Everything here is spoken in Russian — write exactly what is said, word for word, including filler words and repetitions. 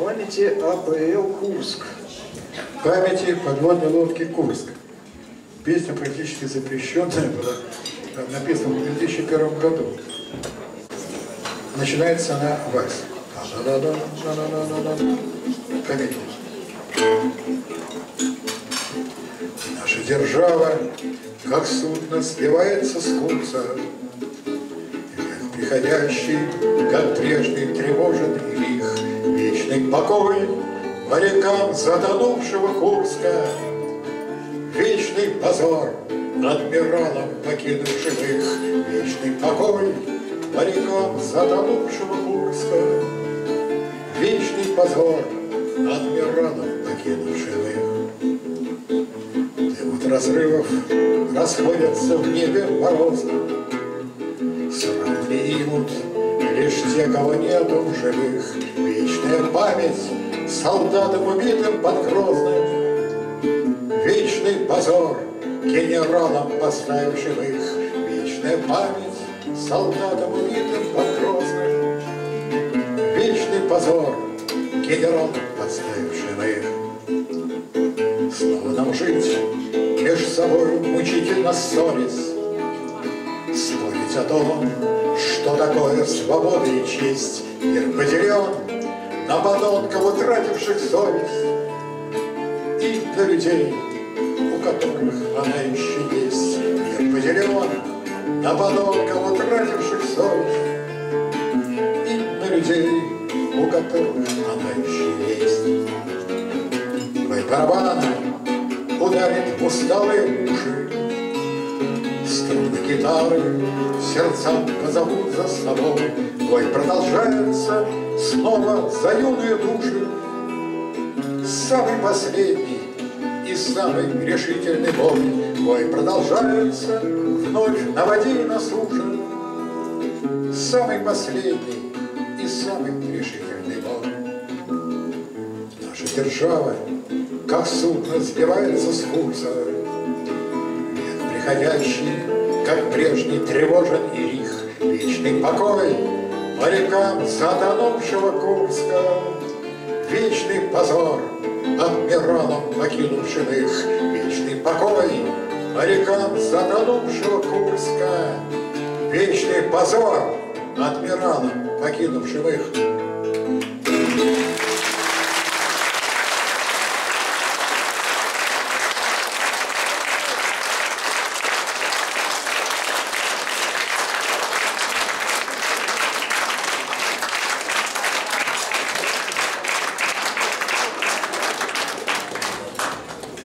Памяти А П Л «Курск». Памяти подводной лодки «Курск». Песня практически запрещенная была, написана в две тысячи первом году. Начинается она вальс. Памяти. Наша держава, как судно, сбивается с курса, как приходящий, как прежний, тревожен и лих, вечный покой морякам затонувшего Курска, вечный позор адмиралам покинувшим их, вечный покой морякам затонувшего Курска, вечный позор адмиралам покинувшим их. Дымут разрывов расходятся в небе мороза, сравни имут лишь те, кого нету в живых. Вечная память солдатам, убитым под Грозным, вечный позор генералам, поставившим их. Вечная память солдатам, убитым под Грозным, вечный позор генералам, поставившим их. Снова нам жить между собой мучительно ссорясь, спорить о том, что такое свобода и честь. Мир поделен на подонков, утративших совесть, и на людей, у которых она еще есть. Мир поделен на подонков, утративших совесть, и на людей, у которых она еще есть. Бой барабана ударит в усталые уши, струны гитары сердцам позовут за собой. Бой продолжается снова за юные души. Самый последний и самый решительный бой. Бой продолжается вновь на воде и на суше. Самый последний и самый решительный бой. Наша держава, как судно, сбивается с курса, век приходящий, как прежний, тревожен и лих. Вечный покой морякам затонувшего Курска, вечный позор адмиралам, покинувшим их. Вечный покой морякам затонувшего Курска, вечный позор адмиралам, покинувшим их.